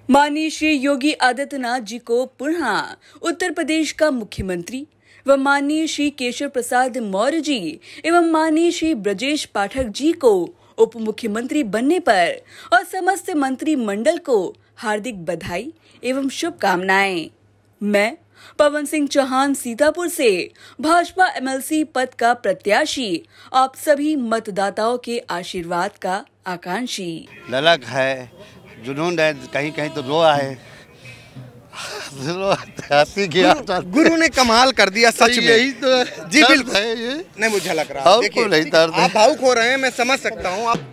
माननीय श्री योगी आदित्यनाथ जी को पुनः उत्तर प्रदेश का मुख्यमंत्री व माननीय श्री केशव प्रसाद मौर्य जी एवं माननीय श्री ब्रजेश पाठक जी को उप मुख्यमंत्री बनने पर और समस्त मंत्रिमंडल को हार्दिक बधाई एवं शुभकामनाएं। मैं पवन सिंह चौहान सीतापुर से भाजपा एमएलसी पद का प्रत्याशी आप सभी मतदाताओं के आशीर्वाद का आकांक्षी। ललक है, जुनून है, कहीं कहीं तो रो आए। गुरु ने कमाल कर दिया सच में। यही तो जी बिल्कुल है ये। नहीं मुझे लग रहा है, देखिए नहीं दर्द आप भावुक हो रहे हैं, मैं समझ सकता हूँ। आप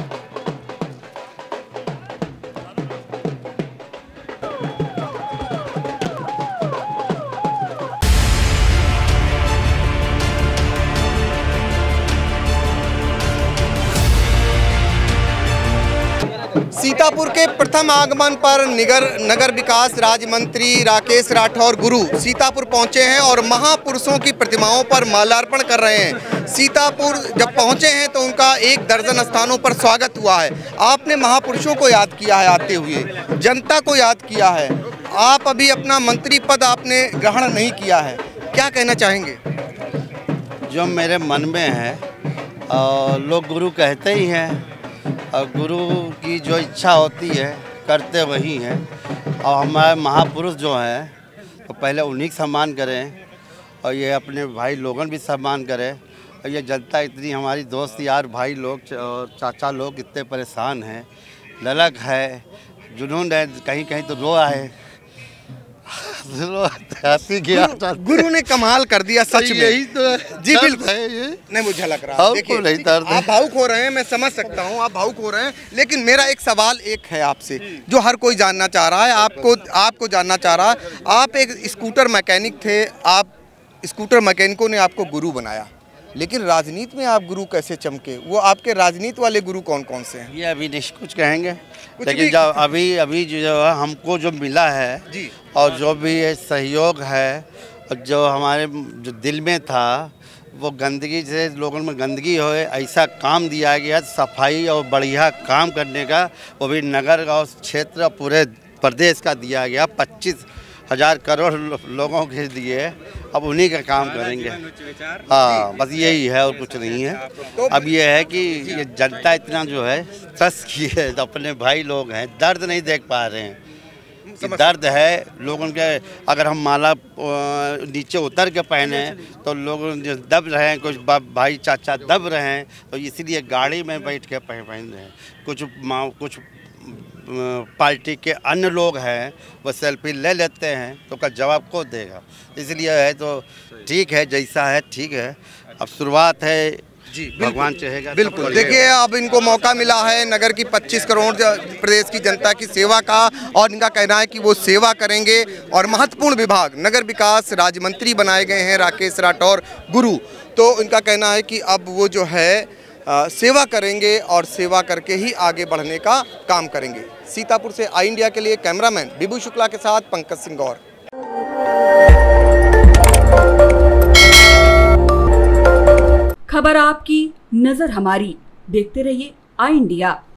सीतापुर के प्रथम आगमन पर नगर विकास राज्य मंत्री राकेश राठौर गुरु सीतापुर पहुंचे हैं और महापुरुषों की प्रतिमाओं पर माल्यार्पण कर रहे हैं। सीतापुर जब पहुंचे हैं तो उनका 1 दर्जन स्थानों पर स्वागत हुआ है। आपने महापुरुषों को याद किया है, आते हुए जनता को याद किया है। आप अभी अपना मंत्री पद आपने ग्रहण नहीं किया है, क्या कहना चाहेंगे? जो मेरे मन में है और लोग गुरु कहते ही हैं और गुरु की जो इच्छा होती है करते वही हैं। और हमारे महापुरुष जो हैं तो पहले उन्हीं का सम्मान करें और ये अपने भाई लोगों भी सम्मान करें। और ये जनता इतनी हमारी दोस्त यार भाई लोग और चाचा लोग इतने परेशान हैं, ललक है, जुनून है, कहीं कहीं तो रो आए। गुरु ने कमाल कर दिया सच में। यही तो जी बिल्कुल है ये। नहीं मुझे लग रहा है, देखिए आप भावुक हो रहे हैं, मैं समझ सकता हूँ आप भावुक हो रहे हैं। लेकिन मेरा एक सवाल है आपसे जो हर कोई जानना चाह रहा है, आपको जानना चाह रहा है। आप एक स्कूटर मैकेनिक थे, आप स्कूटर मैकेनिकों ने आपको गुरु बनाया, लेकिन राजनीति में आप गुरु कैसे चमके? वो आपके राजनीति वाले गुरु कौन कौन से हैं? ये अभी नहीं कुछ कहेंगे, लेकिन जब अभी जो है हमको जो मिला है जी, और जो भी ये सहयोग है और जो हमारे जो दिल में था वो गंदगी से लोगों में गंदगी हो, ऐसा काम दिया गया सफाई और बढ़िया काम करने का, वो भी नगर और क्षेत्र पूरे प्रदेश का दिया गया। 25,000 करोड़ लोगों के दिए, अब उन्हीं का काम करेंगे। हाँ बस यही है और कुछ नहीं है। अब ये है कि ये जनता इतना जो है त्रस्त की है, तो अपने भाई लोग हैं, दर्द नहीं देख पा रहे हैं कि दर्द है लोगों के। अगर हम माला नीचे उतर के पहने तो लोग दब रहे हैं, कुछ भाई चाचा दब रहे हैं, तो इसीलिए गाड़ी में बैठ के पहन रहे हैं। कुछ पार्टी के अन्य लोग हैं वो सेल्फी ले लेते हैं, तो उसका जवाब को देगा। इसलिए है तो ठीक है, जैसा है ठीक है, अब शुरुआत है जी, भगवान चाहेगा। बिल्कुल देखिए अब इनको मौका मिला है नगर की 25 करोड़ प्रदेश की जनता की सेवा का, और इनका कहना है कि वो सेवा करेंगे और महत्वपूर्ण विभाग नगर विकास राज्य मंत्री बनाए गए हैं राकेश राठौर गुरु। तो इनका कहना है कि अब वो जो है सेवा करेंगे और सेवा करके ही आगे बढ़ने का काम करेंगे। सीतापुर से आई इंडिया के लिए कैमरामैन विभू शुक्ला के साथ पंकज सिंह गौर। खबर आपकी, नजर हमारी, देखते रहिए आई इंडिया।